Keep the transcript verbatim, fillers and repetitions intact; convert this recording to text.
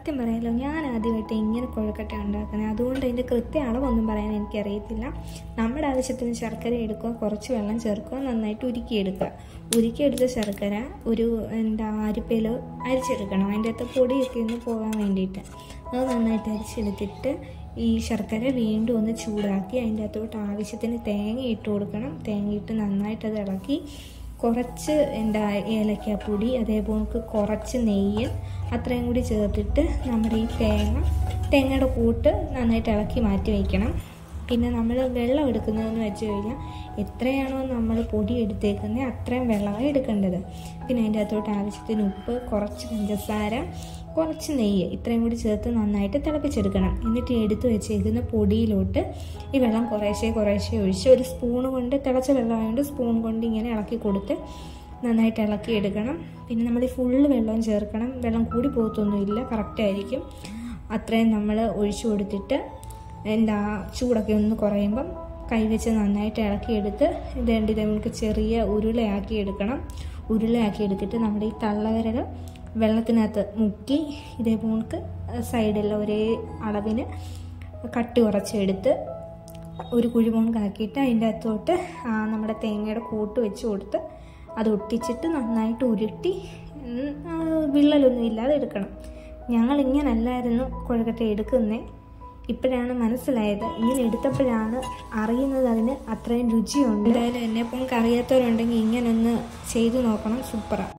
സത്യം പറയാമല്ലോ, ഞാൻ ആദ്യമായിട്ട് ഇങ്ങനെ കൊഴുക്കട്ട ഉണ്ടാക്കുന്നത്. അതുകൊണ്ട് അതിൻ്റെ കൃത്യ അളവൊന്നും പറയാൻ എനിക്കറിയത്തില്ല. നമ്മുടെ ആവശ്യത്തിന് ശർക്കര എടുക്കുക, കുറച്ച് വെള്ളം ചേർക്കുക, നന്നായിട്ട് ഉരുക്കിയെടുക്കുക. ഉരുക്കിയെടുത്ത ശർക്കര ഒരു എന്താ അരിപ്പയിൽ അരിച്ചെടുക്കണം, അതിൻ്റെ അകത്ത് പൊടിയൊക്കെ ഒന്ന് പോകാൻ വേണ്ടിയിട്ട്. അത് നന്നായിട്ട് അരിച്ചെടുത്തിട്ട് ഈ ശർക്കര വീണ്ടും ഒന്ന് ചൂടാക്കി അതിൻ്റെ അകത്തോട്ട് ആവശ്യത്തിന് തേങ്ങ ഇട്ട് കൊടുക്കണം. തേങ്ങ ഇട്ട് നന്നായിട്ട് അത് ഇളക്കി കുറച്ച് എന്താ ഏലക്കാപ്പൊടി, അതേപോലെ കുറച്ച് നെയ്യ് അത്രയും കൂടി ചേർത്തിട്ട് നമ്മുടെ ഈ തേങ്ങ തേങ്ങയുടെ കൂട്ട് നന്നായിട്ട് ഇളക്കി മാറ്റി വയ്ക്കണം. പിന്നെ നമ്മൾ വെള്ളം എടുക്കുന്നതെന്ന് വെച്ച് കഴിഞ്ഞാൽ എത്രയാണോ നമ്മൾ പൊടി എടുത്തേക്കുന്നത് അത്രയും വെള്ളമാണ് എടുക്കേണ്ടത്. പിന്നെ അതിൻ്റെ അകത്തോട്ട് ആവശ്യത്തിന് ഉപ്പ്, കുറച്ച് പഞ്ചസാര, കുറച്ച് നെയ്യ് ഇത്രയും കൂടി ചേർത്ത് നന്നായിട്ട് തിളപ്പിച്ചെടുക്കണം. എന്നിട്ട് എടുത്ത് വെച്ചേക്കുന്ന പൊടിയിലോട്ട് ഈ വെള്ളം കുറേശ്ശെ കുറേശ്ശെ ഒഴിച്ച് ഒരു സ്പൂൺ കൊണ്ട്, തിളച്ച വെള്ളമായതുകൊണ്ട് സ്പൂൺ കൊണ്ട് ഇങ്ങനെ ഇളക്കി കൊടുത്ത് നന്നായിട്ട് ഇളക്കി എടുക്കണം. പിന്നെ നമ്മൾ ഈ ഫുള്ള് വെള്ളം ചേർക്കണം. വെള്ളം കൂടി പോകത്തൊന്നുമില്ല, കറക്റ്റായിരിക്കും. അത്രയും നമ്മൾ ഒഴിച്ചു കൊടുത്തിട്ട് എന്താ ചൂടൊക്കെ ഒന്ന് കുറയുമ്പം കൈവച്ച് നന്നായിട്ട് ഇളക്കിയെടുത്ത് ഇതേണ്ടി നമുക്ക് ചെറിയ ഉരുളയാക്കി എടുക്കണം. ഉരുളയാക്കി എടുത്തിട്ട് നമ്മുടെ ഈ തള്ളവിരൽ വെള്ളത്തിനകത്ത് മുക്കി ഇതേപോൾക്ക് സൈഡിൽ ഒരേ അളവിന് കട്ടി കുറച്ചെടുത്ത് ഒരു കുഴിമുണക്കാക്കിയിട്ട് അതിൻ്റെ അകത്തോട്ട് നമ്മുടെ തേങ്ങയുടെ കൂട്ട് വെച്ച് കൊടുത്ത് അത് ഒട്ടിച്ചിട്ട് നന്നായിട്ട് ഉരുട്ടി വിള്ളലൊന്നും ഇല്ലാതെ എടുക്കണം. ഞങ്ങളിങ്ങനല്ലായിരുന്നു കൊഴുക്കട്ട എടുക്കുന്നത്. ഇപ്പോഴാണ് മനസ്സിലായത്. ഇങ്ങനെ എടുത്തപ്പോഴാണ് അറിയുന്നത് അതിന് അത്രയും രുചിയുണ്ട്. എന്തായാലും എന്നെപ്പം അറിയാത്തവരുണ്ടെങ്കിൽ ഇങ്ങനൊന്ന് ചെയ്തു നോക്കണം, സൂപ്പറാണ്.